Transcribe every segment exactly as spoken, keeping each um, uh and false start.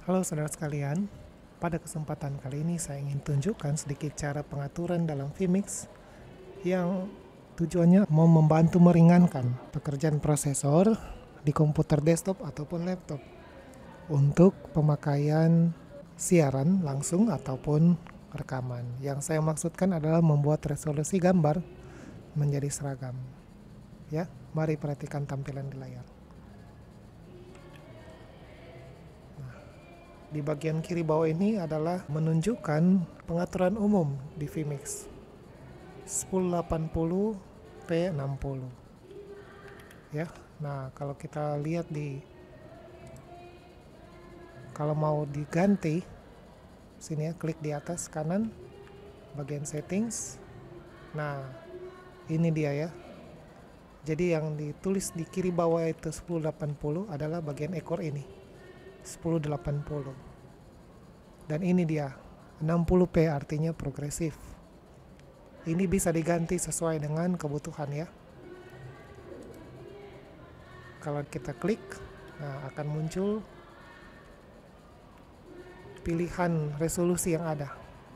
Halo saudara sekalian, pada kesempatan kali ini saya ingin tunjukkan sedikit cara pengaturan dalam vMix yang tujuannya mau membantu meringankan pekerjaan prosesor di komputer desktop ataupun laptop untuk pemakaian siaran langsung ataupun rekaman. Yang saya maksudkan adalah membuat resolusi gambar menjadi seragam. Ya, mari perhatikan tampilan di layar. Di bagian kiri bawah ini adalah menunjukkan pengaturan umum di vMix sepuluh delapan puluh p enam puluh. Ya. Nah, kalau kita lihat di kalau mau diganti sini ya, klik di atas kanan bagian settings. Nah, ini dia ya. Jadi yang ditulis di kiri bawah itu sepuluh delapan puluh adalah bagian ekor ini. sepuluh delapan puluh. Dan ini dia enam puluh p, artinya progresif. Ini bisa diganti sesuai dengan kebutuhan ya. Kalau kita klik, nah akan muncul pilihan resolusi yang ada.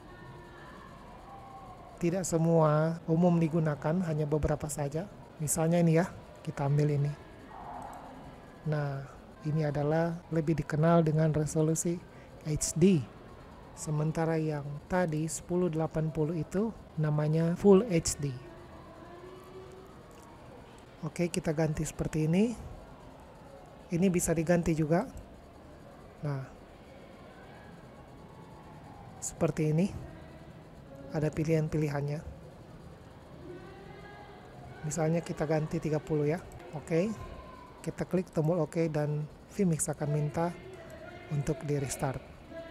Tidak semua umum digunakan, hanya beberapa saja. Misalnya ini ya, kita ambil ini. Nah, ini adalah lebih dikenal dengan resolusi H D. Sementara yang tadi sepuluh delapan puluh itu namanya Full H D. Oke, kita ganti seperti ini. Ini bisa diganti juga. Nah, seperti ini. Ada pilihan-pilihannya. Misalnya kita ganti tiga puluh ya. Oke. Kita klik tombol OK dan vMix akan minta untuk di restart.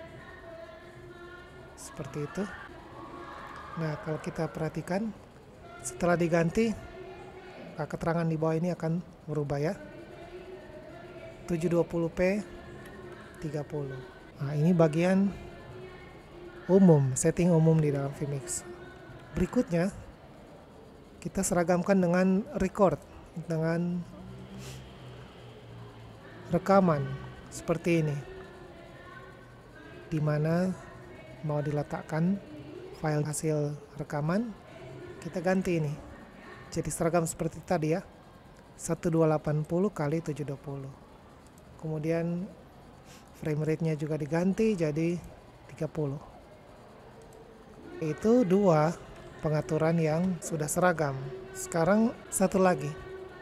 Seperti itu. Nah, kalau kita perhatikan setelah diganti, keterangan di bawah ini akan berubah ya. tujuh dua puluh p tiga puluh. Nah, ini bagian umum, setting umum di dalam vMix. Berikutnya kita seragamkan dengan record, dengan rekaman seperti ini, di mana mau diletakkan file hasil rekaman. Kita ganti ini jadi seragam seperti tadi ya, seribu dua ratus delapan puluh kali tujuh ratus dua puluh. Kemudian frame rate nya juga diganti jadi tiga puluh. Itu dua pengaturan yang sudah seragam. Sekarang satu lagi,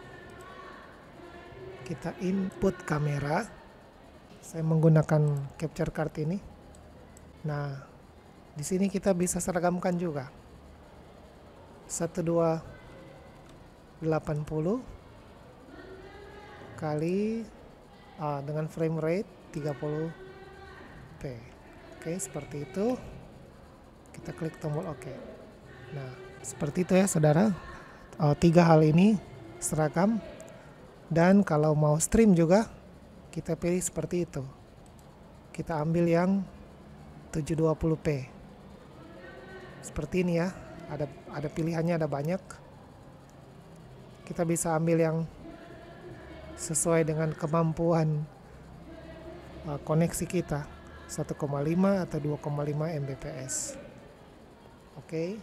kita input kamera. Saya menggunakan capture card ini. Nah, di sini kita bisa seragamkan juga. seribu dua ratus delapan puluh kali ah, dengan frame rate tiga puluh p. Oke, seperti itu. Kita klik tombol OK. Nah, seperti itu ya, saudara. Oh, tiga hal ini seragam. Dan kalau mau stream juga, kita pilih seperti itu. Kita ambil yang tujuh dua puluh p. Seperti ini ya. Ada ada pilihannya, ada banyak. Kita bisa ambil yang sesuai dengan kemampuan uh, koneksi kita, satu koma lima atau dua koma lima Mbps. Oke.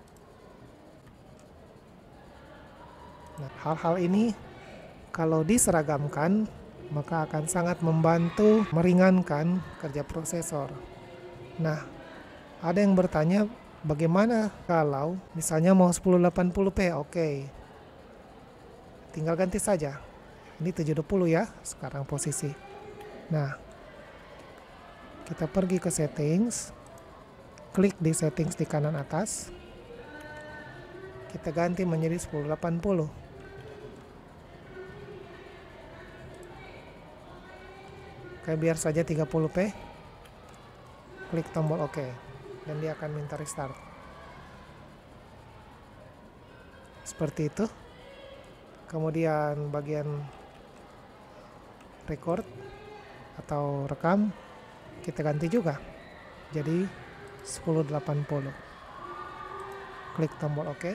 Nah, hal-hal ini kalau diseragamkan, maka akan sangat membantu meringankan kerja prosesor. Nah, ada yang bertanya, bagaimana kalau misalnya mau sepuluh delapan puluh p? Oke, tinggal ganti saja. Ini tujuh dua puluh ya, sekarang posisi. Nah, kita pergi ke settings, klik di settings di kanan atas. Kita ganti menjadi sepuluh delapan puluh. Oke, biar saja tiga puluh p. Klik tombol OK dan dia akan minta restart. Seperti itu. Kemudian bagian record atau rekam kita ganti juga jadi sepuluh delapan puluh. Klik tombol OK.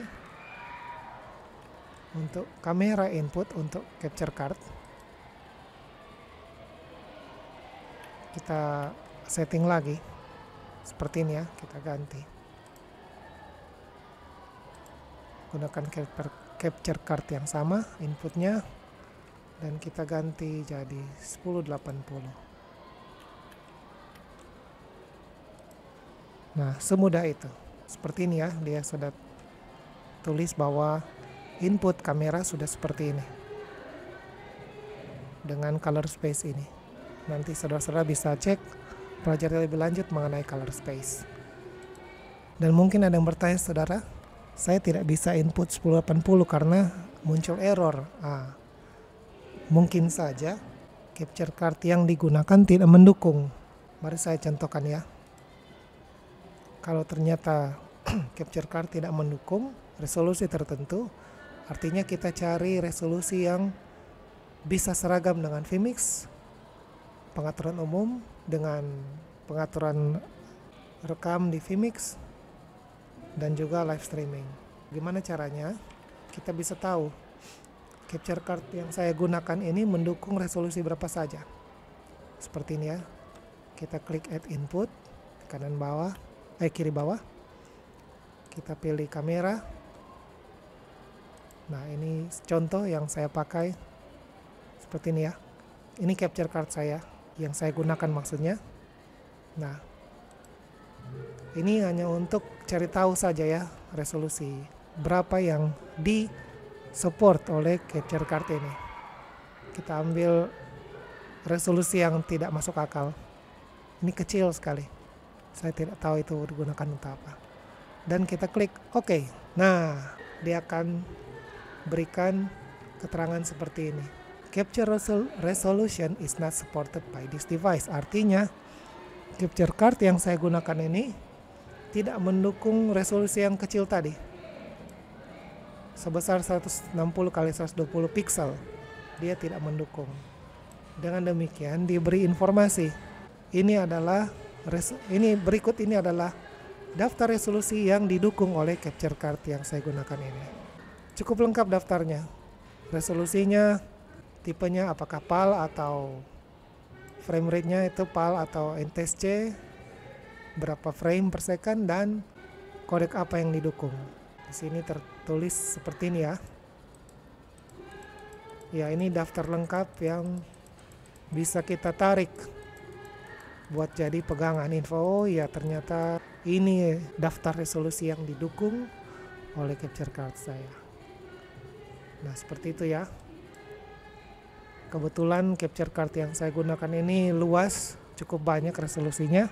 Untuk kamera input untuk capture card, kita setting lagi seperti ini ya, kita ganti gunakan capture card yang sama inputnya, dan kita ganti jadi sepuluh delapan puluh. Nah, semudah itu. Seperti ini ya, dia sudah tulis bahwa input kamera sudah seperti ini dengan color space ini. Nanti saudara-saudara bisa cek pelajari lebih lanjut mengenai color space. Dan mungkin ada yang bertanya, saudara, saya tidak bisa input sepuluh delapan puluh karena muncul error. Ah, mungkin saja capture card yang digunakan tidak mendukung. Mari saya contohkan ya. Kalau ternyata capture card tidak mendukung resolusi tertentu, artinya kita cari resolusi yang bisa seragam dengan vMix, pengaturan umum dengan pengaturan rekam di vMix, dan juga live streaming. Gimana caranya? Kita bisa tahu capture card yang saya gunakan ini mendukung resolusi berapa saja. Seperti ini ya. Kita klik add input kanan bawah, eh kiri bawah. Kita pilih kamera. Nah, ini contoh yang saya pakai seperti ini ya. Ini capture card saya yang saya gunakan maksudnya. Nah, ini hanya untuk cari tahu saja ya resolusi berapa yang di support oleh capture card ini. Kita ambil resolusi yang tidak masuk akal. Ini kecil sekali. Saya tidak tahu itu digunakan untuk apa. Dan kita klik OK. Nah, dia akan berikan keterangan seperti ini. Capture resolution is not supported by this device. Artinya, capture card yang saya gunakan ini tidak mendukung resolusi yang kecil tadi. Sebesar seratus enam puluh kali seratus dua puluh pixel. Dia tidak mendukung. Dengan demikian diberi informasi. Ini adalah ini berikut ini adalah daftar resolusi yang didukung oleh capture card yang saya gunakan ini. Cukup lengkap daftarnya. Resolusinya, tipenya apakah PAL atau frame rate-nya itu PAL atau N T S C, berapa frame per second, dan kodek apa yang didukung. Di sini tertulis seperti ini ya. Ya, ini daftar lengkap yang bisa kita tarik buat jadi pegangan info. Oh ya, ternyata ini daftar resolusi yang didukung oleh capture card saya. Nah, seperti itu ya. Kebetulan capture card yang saya gunakan ini luas, cukup banyak resolusinya.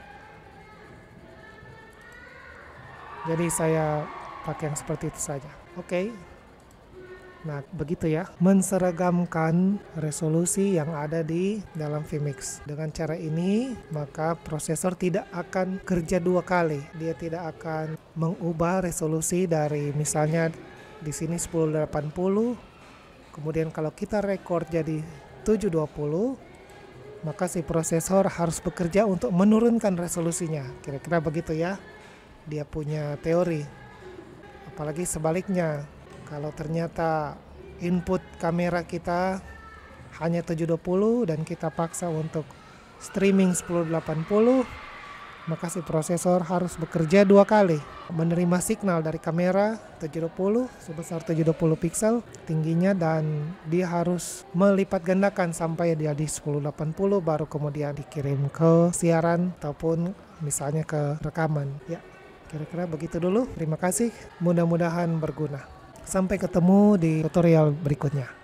Jadi saya pakai yang seperti itu saja. Oke. Okay. Nah, begitu ya, menseragamkan resolusi yang ada di dalam vMix. Dengan cara ini, maka prosesor tidak akan kerja dua kali. Dia tidak akan mengubah resolusi dari misalnya di sini sepuluh delapan puluh, kemudian kalau kita record jadi tujuh dua puluh, maka si prosesor harus bekerja untuk menurunkan resolusinya. Kira-kira begitu ya, dia punya teori. Apalagi sebaliknya, kalau ternyata input kamera kita hanya tujuh dua puluh dan kita paksa untuk streaming sepuluh delapan puluh, maka si prosesor harus bekerja dua kali. Menerima signal dari kamera tujuh dua puluh sebesar tujuh dua puluh pixel tingginya, dan dia harus melipat gandakan sampai dia di sepuluh delapan puluh, baru kemudian dikirim ke siaran ataupun misalnya ke rekaman. Ya, kira-kira begitu dulu. Terima kasih, mudah-mudahan berguna. Sampai ketemu di tutorial berikutnya.